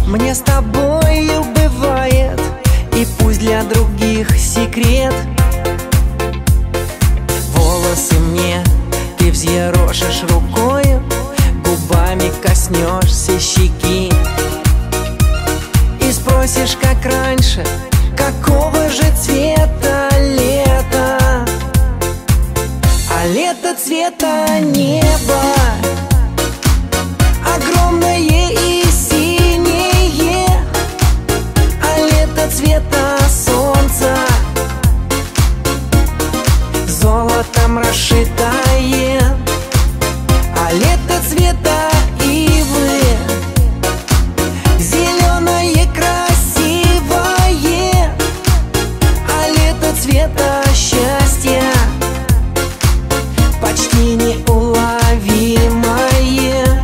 Мне с тобою бывает, и пусть для других секрет. Волосы мне ты взъерошишь рукою, губами коснешься щеки и спросишь, как раньше, какого же цвета лето. А лето цвета неба, огромное и синее, а лето цвета солнца, золотом расшитое, а лето цвета ивы, зеленое красивое, а лето цвета счастья, почти неуловимое.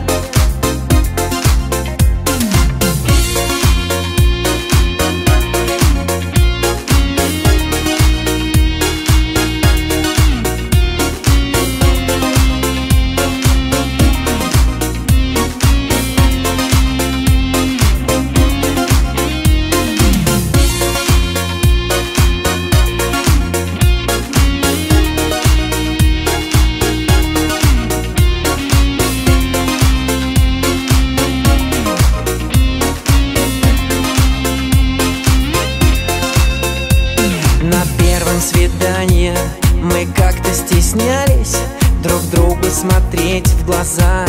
Свидания мы как-то стеснялись друг другу смотреть в глаза,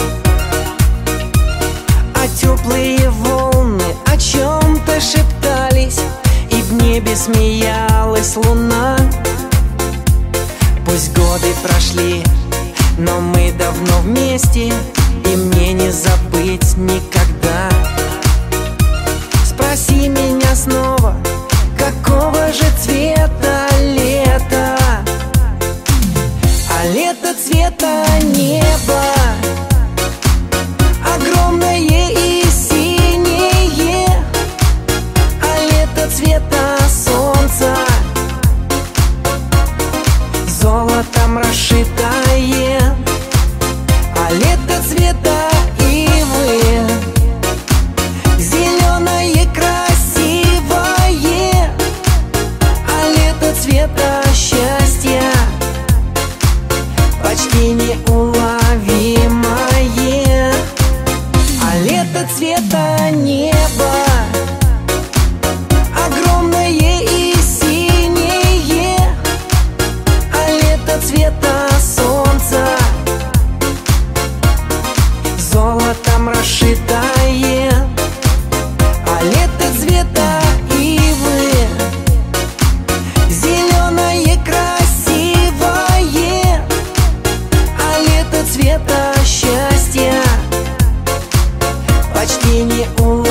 а теплые волны о чем-то шептались, и в небе смеялась луна. Пусть годы прошли, но мы давно вместе, и мне не забыть никогда. Спроси меня снова, какого же цвета лето? А лето цвета неба, огромное и синее, а лето цвета солнца, золотом расшитое, а лето цвета ивы, зеленое красивое, а лето цвета счастья, почти неуловимое. А лето цвета неба, огромное и синее, а лето цвета солнца, золотом расшитое, а лето цвета ивы, зеленое красивое, а лето цвета счастья, почти неуловимое.